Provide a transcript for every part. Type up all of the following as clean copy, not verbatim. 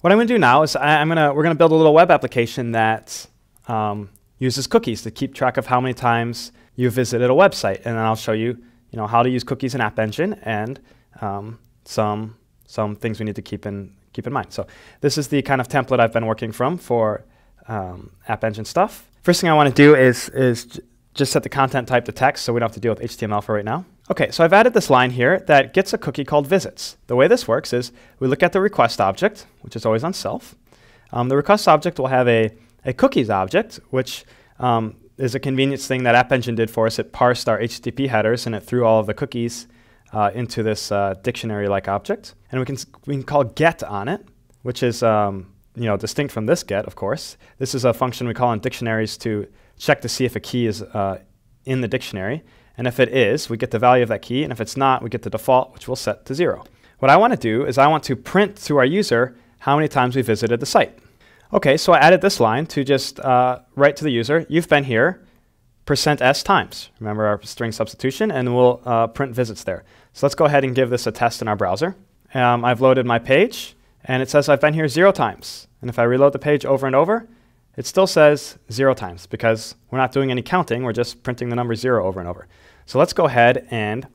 What I'm going to do now is we're going to build a little web application that uses cookies to keep track of how many times you visited a website, and then I'll show you, how to use cookies in App Engine and some things we need to keep in mind. So this is the kind of template I've been working from for App Engine stuff. First thing I want to do is just set the content type to text, so we don't have to deal with HTML for right now. Okay, so I've added this line here that gets a cookie called visits. The way this works is we look at the request object, which is always on self. The request object will have a cookies object, which is a convenience thing that App Engine did for us. It parsed our HTTP headers and it threw all of the cookies into this dictionary-like object. And we can call get on it, which is distinct from this get, of course. This is a function we call in dictionaries to check to see if a key is in the dictionary. And if it is, we get the value of that key. And if it's not, we get the default, which we'll set to 0. What I want to do is I want to print to our user how many times we visited the site. Okay, so I added this line to just write to the user, you've been here %s times. Remember our string substitution, and we'll print visits there. So let's go ahead and give this a test in our browser. I've loaded my page, and it says I've been here 0 times. And if I reload the page over and over, it still says 0 times because we're not doing any counting, we're just printing the number 0 over and over. So let's go ahead and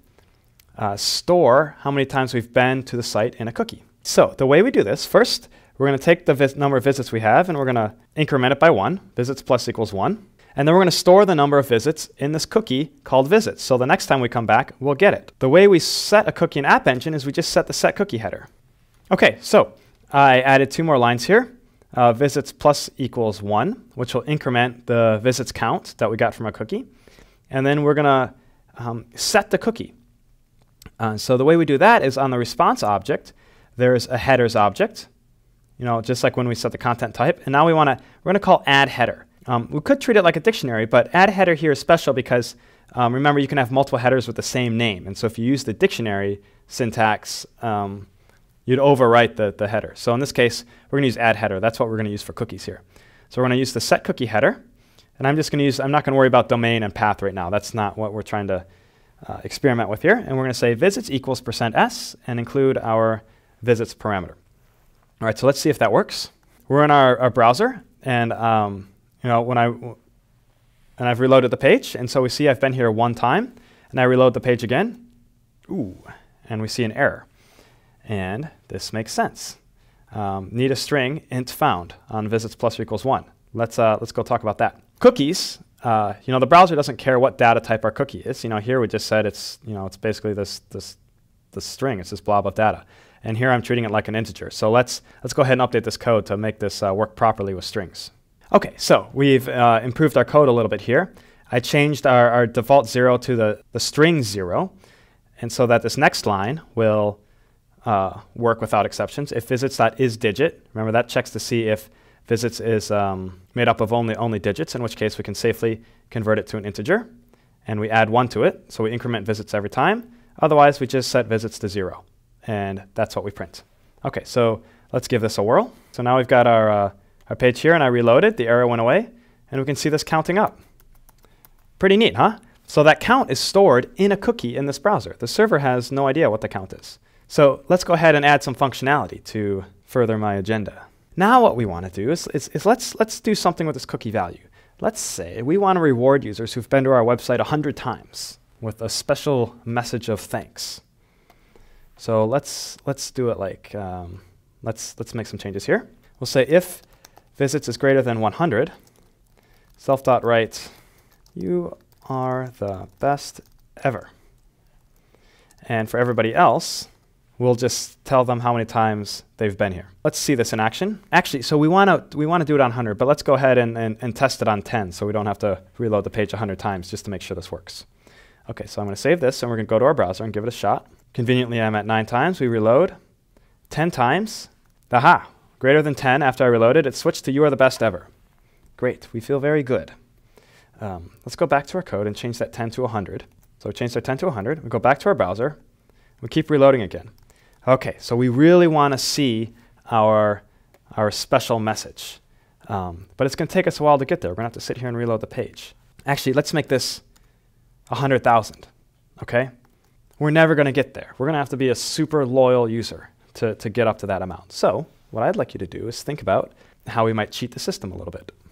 store how many times we've been to the site in a cookie. So the way we do this, first we're going to take the number of visits we have and we're going to increment it by 1, visits plus equals 1. And then we're going to store the number of visits in this cookie called visits. So the next time we come back, we'll get it. The way we set a cookie in App Engine is we just set the set cookie header. Okay, so I added 2 more lines here. Visits plus equals 1, which will increment the visits count that we got from our cookie. And then we're going to set the cookie. So the way we do that is on the response object, there's a headers object, just like when we set the content type. And now we're going to call add header. We could treat it like a dictionary, but add header here is special because remember, you can have multiple headers with the same name. And so if you use the dictionary syntax, you'd overwrite the header. So in this case, we're going to use add header. That's what we're going to use for cookies here. So we're going to use the set cookie header. And I'm not going to worry about domain and path right now. That's not what we're trying to experiment with here. And we're going to say visits equals %s and include our visits parameter. All right, so let's see if that works. We're in our browser, and I've reloaded the page, and so we see I've been here 1 time, and I reload the page again. Ooh, and we see an error. And this makes sense. Need a string int found on visits plus or equals 1. Let's go talk about that. Cookies, the browser doesn't care what data type our cookie is. Here we just said it's basically this string. It's this blob of data. And here I'm treating it like an integer. So let's go ahead and update this code to make this work properly with strings. Okay, so we've improved our code a little bit here. I changed our default 0 to the string 0, and so that this next line will work without exceptions. If visits.isDigit, remember that checks to see if visits is made up of only digits, in which case we can safely convert it to an integer. And we add 1 to it, so we increment visits every time. Otherwise, we just set visits to 0. And that's what we print. Okay, so let's give this a whirl. So now we've got our page here, and I reloaded. The error went away, and we can see this counting up. Pretty neat, huh? So that count is stored in a cookie in this browser. The server has no idea what the count is. So let's go ahead and add some functionality to further my agenda. Now what we want to do is let's do something with this cookie value. Let's say we want to reward users who've been to our website 100 times with a special message of thanks. So let's do it like, let's make some changes here. We'll say if visits is greater than 100, self.write, you are the best ever. And for everybody else, we'll just tell them how many times they've been here. Let's see this in action. Actually, so we want to do it on 100, but let's go ahead and test it on 10 so we don't have to reload the page 100 times just to make sure this works. Okay, so I'm going to save this, and we're going to go to our browser and give it a shot. Conveniently, I'm at 9 times. We reload 10 times. Aha! Greater than 10 after I reloaded, it switched to you are the best ever. Great. We feel very good. Let's go back to our code and change that 10 to 100. So we changed our 10 to 100. We go back to our browser. We keep reloading again. Okay, so we really want to see our special message. But it's going to take us a while to get there. We're going to have to sit here and reload the page. Actually, let's make this 100,000. Okay? We're never going to get there. We're going to have to be a super loyal user to get up to that amount. So what I'd like you to do is think about how we might cheat the system a little bit.